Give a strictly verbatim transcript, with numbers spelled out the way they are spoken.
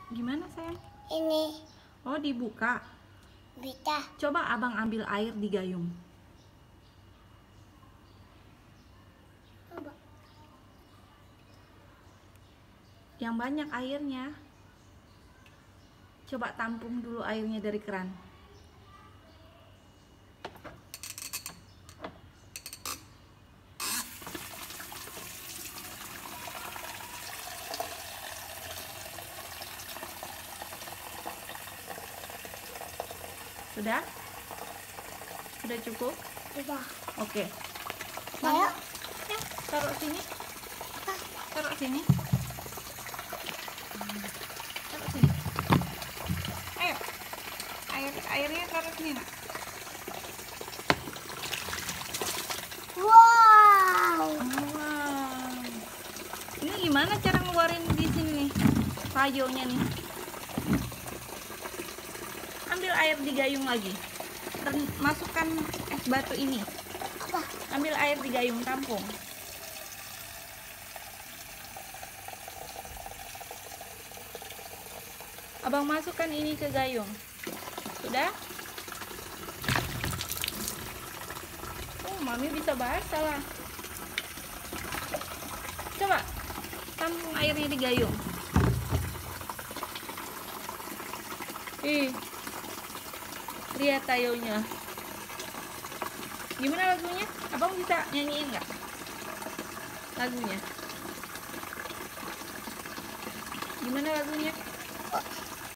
Gimana sayang? Ini Oh, dibuka. bisa. Coba abang ambil air di gayung. Coba. Yang banyak airnya. Coba tampung dulu airnya dari keran. Sudah? Sudah cukup? Coba. Oke. Ayo. Ya, taruh sini. Taruh sini. Taruh sini. Ayo. Air airnya taruh sini, Nak. Wow. Wow. Ini gimana cara ngeluarin di sini nih? Payonya nih. Ambil air di gayung lagi. Ren- Masukkan es batu ini. Apa? Ambil air di gayung, tampung. Abang masukkan ini ke gayung. Sudah? Oh, Mami bisa basah lah. Coba tampung airnya di gayung. Ih, lihat tayonya. Gimana lagunya? Abang bisa nyanyiin nggak lagunya? Gimana lagunya?